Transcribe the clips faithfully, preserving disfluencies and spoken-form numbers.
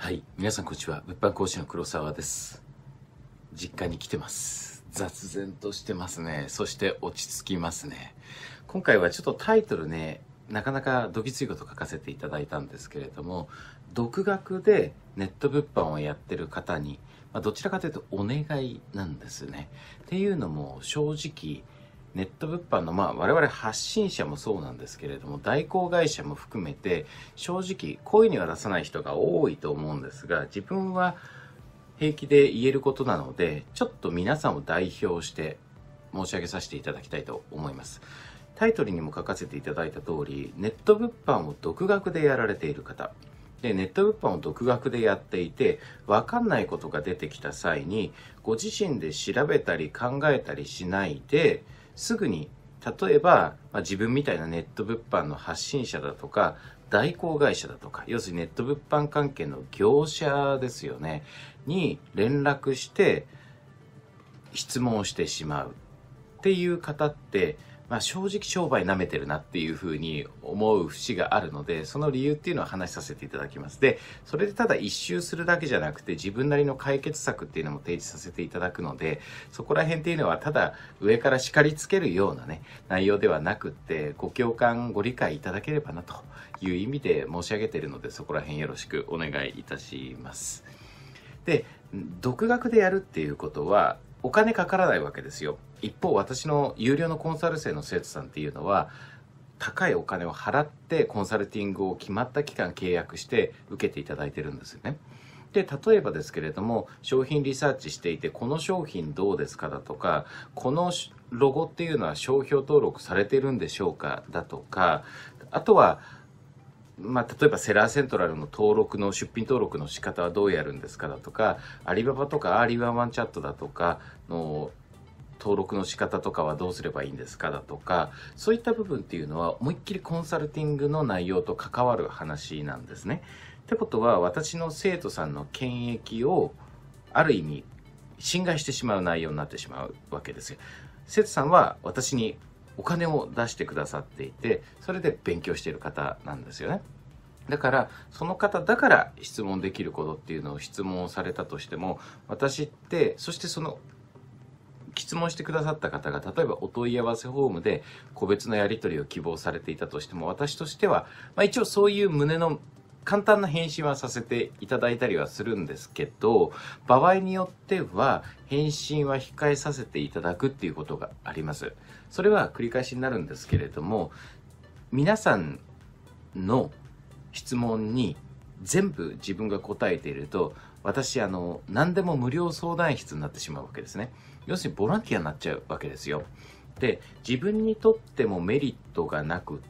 はい、皆さんこんにちは。物販講師の黒沢です。実家に来てます。雑然としてますね。そして落ち着きますね。今回はちょっとタイトルね、なかなかどぎついこと書かせていただいたんですけれども、独学でネット物販をやってる方に、まあ、どちらかというとお願いなんですね。っていうのも正直、ネット物販の、まあ、我々発信者もそうなんですけれども、代行会社も含めて、正直、声には出さない人が多いと思うんですが、自分は平気で言えることなので、ちょっと皆さんを代表して申し上げさせていただきたいと思います。タイトルにも書かせていただいた通り、ネット物販を独学でやられている方、でネット物販を独学でやっていて、分かんないことが出てきた際に、ご自身で調べたり考えたりしないで、すぐに例えば、まあ、自分みたいなネット物販の発信者だとか代行会社だとか、要するにネット物販関係の業者ですよねに連絡して質問をしてしまうっていう方って、まあ、正直商売舐めてるなっていうふうに思う節があるので、その理由っていうのを話しさせていただきます。で、それでただ一周するだけじゃなくて、自分なりの解決策っていうのも提示させていただくので、そこら辺っていうのはただ上から叱りつけるようなね、内容ではなくって、ご共感、ご理解いただければなという意味で申し上げているので、そこら辺よろしくお願いいたします。で、独学でやるっていうことは、お金かからないわけですよ。一方、私の有料のコンサル生の生徒さんっていうのは、高いお金を払ってコンサルティングを決まった期間契約して受けていただいてるんですよね。で、例えばですけれども、商品リサーチしていて、この商品どうですかだとか、このロゴっていうのは商標登録されてるんでしょうかだとか、あとは、まあ、例えばセラーセントラルの登録の出品登録の仕方はどうやるんですかだとか、アリババとかアーリーワンワンチャットだとかの登録の仕方とかはどうすればいいんですかだとか、そういった部分っていうのは思いっきりコンサルティングの内容と関わる話なんですね。ってことは、私の生徒さんの権益をある意味侵害してしまう内容になってしまうわけですよ。生徒さんは私にお金を出してくださっていて、それで勉強している方なんですよね。だから、その方だから質問できることっていうのを質問をされたとしても、私って、そしてその質問してくださった方が、例えばお問い合わせフォームで個別のやり取りを希望されていたとしても、私としては、まあ、一応そういう旨の簡単な返信はさせていただいたりはするんですけど、場合によっては返信は控えさせていただくっていうことがあります。それは繰り返しになるんですけれども、皆さんの質問に全部自分が答えていると、私あの何でも無料相談室になってしまうわけですね。要するにボランティアになっちゃうわけですよ。で、自分にとってもメリットがなくって、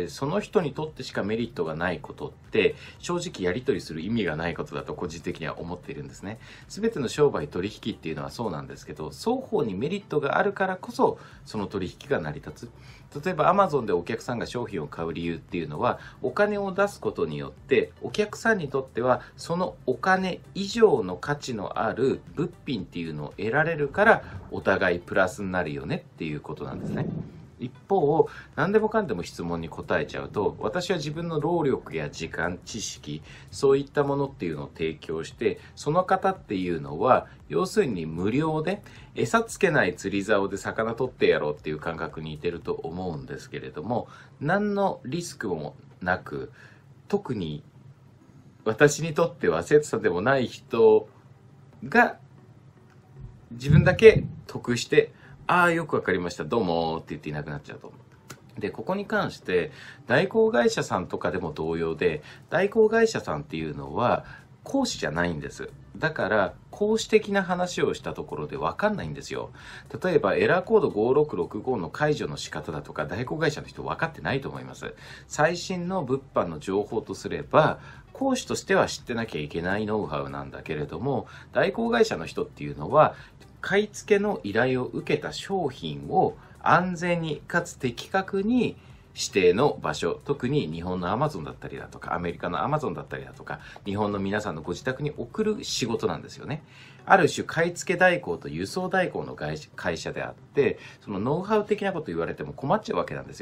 その人にとってしかメリットがないことって正直やり取りする意味がないことだと個人的には思っているんですね。全ての商売取引っていうのはそうなんですけど、双方にメリットがあるからこそその取引が成り立つ。例えば Amazon でお客さんが商品を買う理由っていうのは、お金を出すことによってお客さんにとってはそのお金以上の価値のある物品っていうのを得られるから、お互いプラスになるよねっていうことなんですね。一方、何でもかんでも質問に答えちゃうと、私は自分の労力や時間、知識、そういったものっていうのを提供して、その方っていうのは、要するに無料で、餌つけない釣り竿で魚取ってやろうっていう感覚に似てると思うんですけれども、何のリスクもなく、特に私にとっては生徒さんでもない人が、自分だけ得して、ああ、よくわかりました。どうもって言っていなくなっちゃうと。で、ここに関して、代行会社さんとかでも同様で、代行会社さんっていうのは、講師じゃないんです。だから、講師的な話をしたところでわかんないんですよ。例えば、エラーコードごろくろくごの解除の仕方だとか、代行会社の人分かってないと思います。最新の物販の情報とすれば、講師としては知ってなきゃいけないノウハウなんだけれども、代行会社の人っていうのは、買い付けの依頼を受けた商品を安全にかつ的確に指定の場所、特に日本の Amazon だったりだとか、アメリカの Amazon だったりだとか、日本の皆さんのご自宅に送る仕事なんですよね。ある種、買い付け代行と輸送代行の会社であって、そのノウハウ的なこと言われても困っちゃうわけなんですよ。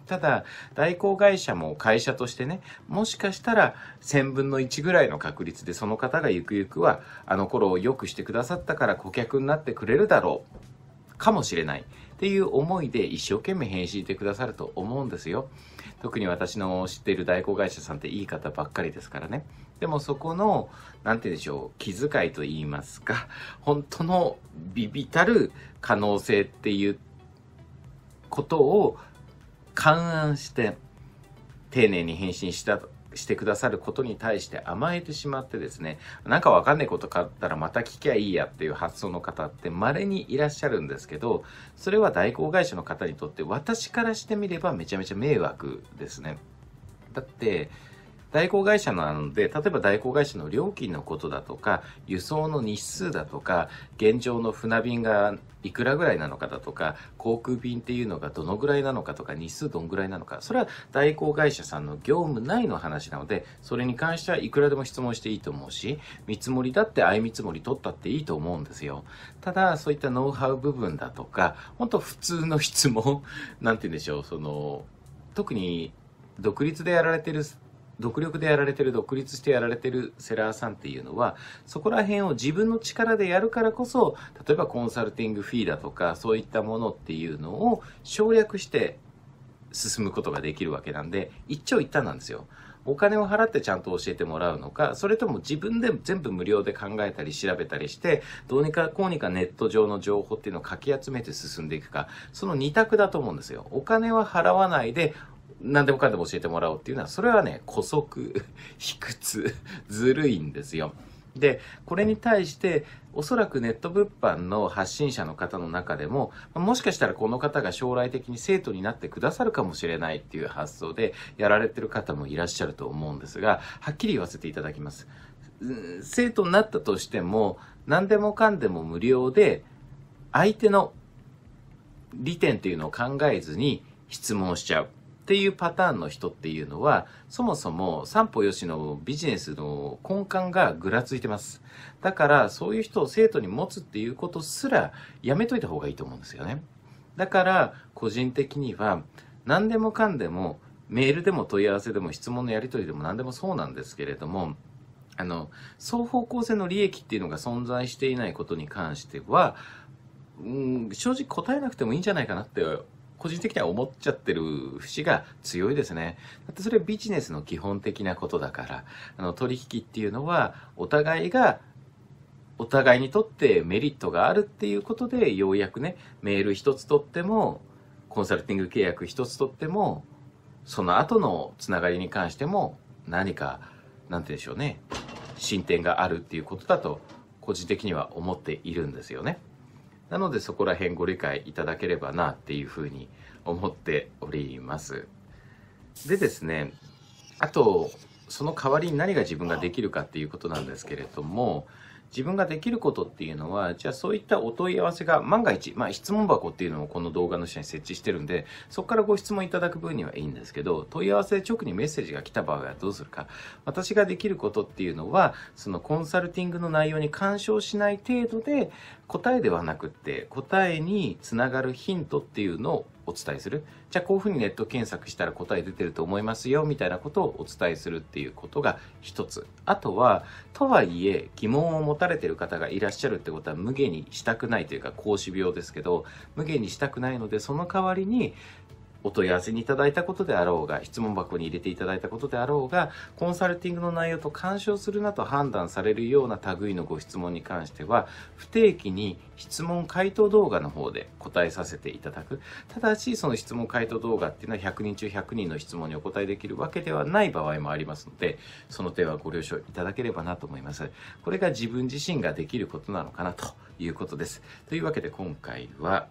ただ、代行会社も会社としてね、もしかしたらせんぶんのいちぐらいの確率でその方がゆくゆくは、あの頃を良くしてくださったから顧客になってくれるだろう、かもしれないっていう思いで一生懸命返信してくださると思うんですよ。特に私の知っている代行会社さんっていい方ばっかりですからね。でもそこの、なんて言うんでしょう、気遣いと言いますか、本当の微々たる可能性っていうことを勘案して丁寧に返信したしてくださることに対して甘えてしまってですね、なんかわかんないことがあったらまた聞きゃいいやっていう発想の方って稀にいらっしゃるんですけど、それは代行会社の方にとって私からしてみればめちゃめちゃ迷惑ですね。だって代行会社なので、例えば代行会社の料金のことだとか、輸送の日数だとか、現状の船便がいくらぐらいなのかだとか、航空便っていうのがどのぐらいなのかとか、日数どんぐらいなのか、それは代行会社さんの業務内の話なので、それに関してはいくらでも質問していいと思うし、見積もりだって相見積もり取ったっていいと思うんですよ。ただ、そういったノウハウ部分だとか、本当普通の質問、なんて言うんでしょう、その、特に独立でやられてる独力でやられてる、独立してやられてるセラーさんっていうのは、そこら辺を自分の力でやるからこそ、例えばコンサルティングフィーだとか、そういったものっていうのを省略して進むことができるわけなんで、一長一短なんですよ。お金を払ってちゃんと教えてもらうのか、それとも自分で全部無料で考えたり調べたりして、どうにかこうにかネット上の情報っていうのをかき集めて進んでいくか、その二択だと思うんですよ。お金は払わないで、何でもかんでも教えてもらおうっていうのは、それはね、姑息、卑屈、ずるいんですよ。で、これに対して、おそらくネット物販の発信者の方の中でも、もしかしたらこの方が将来的に生徒になってくださるかもしれないっていう発想でやられてる方もいらっしゃると思うんですが、はっきり言わせていただきます。生徒になったとしても、何でもかんでも無料で、相手の利点っていうのを考えずに質問しちゃう。っていうパターンの人っていうのは、そもそも三歩よしのビジネスの根幹がぐらついてます。だからそういう人を生徒に持つっていうことすらやめといた方がいいと思うんですよね。だから個人的には何でもかんでもメールでも問い合わせでも質問のやり取りでも何でもそうなんですけれども、あの双方向性の利益っていうのが存在していないことに関しては、うん、正直答えなくてもいいんじゃないかなって個人的には思っちゃってる節が強いですね。だってそれはビジネスの基本的なことだから、あの取引っていうのはお互いがお互いにとってメリットがあるっていうことで、ようやくね、メール一つ取ってもコンサルティング契約一つ取っても、その後のつながりに関しても何かなんて言うんでしょうね、進展があるっていうことだと個人的には思っているんですよね。なのでそこら辺ご理解いただければなっていうふうに思っております。でですね、あとその代わりに何が自分ができるかっていうことなんですけれども、自分ができることっていうのは、じゃあそういったお問い合わせが万が一、まあ質問箱っていうのをこの動画の下に設置してるんで、そこからご質問いただく分にはいいんですけど、問い合わせで直にメッセージが来た場合はどうするか。私ができることっていうのは、そのコンサルティングの内容に干渉しない程度で、答えではなくって、答えにつながるヒントっていうのをお伝えする。じゃあこういうふうにネット検索したら答え出てると思いますよみたいなことをお伝えするっていうことが一つ。あとは、とはいえ疑問を持たれている方がいらっしゃるってことは無限にしたくないというか孔子病ですけど、無限にしたくないので、その代わりにお問い合わせにいただいたことであろうが、質問箱に入れていただいたことであろうが、コンサルティングの内容と干渉するなと判断されるような類のご質問に関しては、不定期に質問回答動画の方で答えさせていただく。ただし、その質問回答動画っていうのはひゃくにん中ひゃくにんの質問にお答えできるわけではない場合もありますので、その点はご了承いただければなと思います。これが自分自身ができることなのかなということです。というわけで今回は、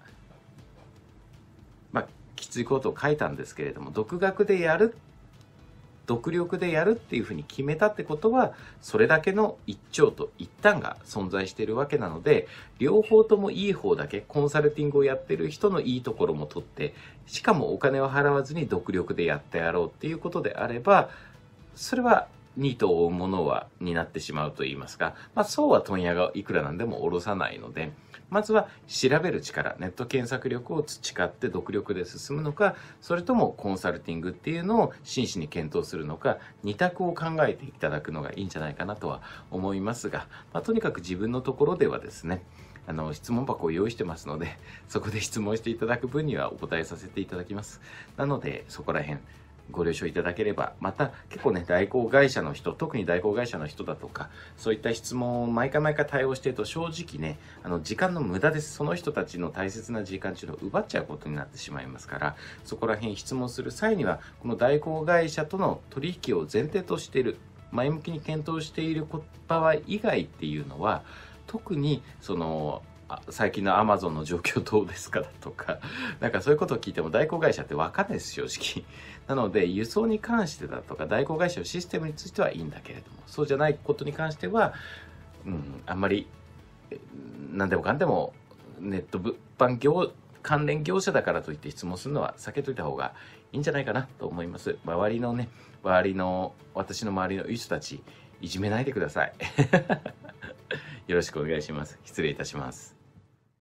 まあ、きついことを書いたんですけれども、独学でやる、独力でやるっていうふうに決めたってことは、それだけの一長と一短が存在しているわけなので、両方ともいい方だけ、コンサルティングをやってる人のいいところも取って、しかもお金を払わずに独力でやってやろうっていうことであれば、それはニートを追うものは、になってしまうと言いますか、まあそうは問屋がいくらなんでも下ろさないので、まずは調べる力、ネット検索力を培って独力で進むのか、それともコンサルティングっていうのを真摯に検討するのか、二択を考えていただくのがいいんじゃないかなとは思いますが、まあとにかく自分のところではですね、あの、質問箱を用意してますので、そこで質問していただく分にはお答えさせていただきます。なので、そこら辺、ご了承いただければ、また結構ね、代行会社の人、特に代行会社の人だとか、そういった質問を毎回毎回対応していると、正直ね、あの、時間の無駄です。その人たちの大切な時間っていうのを奪っちゃうことになってしまいますから、そこら辺質問する際には、この代行会社との取引を前提としている、前向きに検討している場合以外っていうのは、特にその最近のアマゾンの状況どうですかだとか、なんかそういうことを聞いても代行会社って分かんないです、正直。なので、輸送に関してだとか、代行会社のシステムについてはいいんだけれども、そうじゃないことに関しては、うん、あんまり、何でもかんでも、ネット物販業、関連業者だからといって質問するのは避けといた方がいいんじゃないかなと思います。周りのね、周りの、私の周りのいい人たち、いじめないでください。よろしくお願いします。失礼いたします。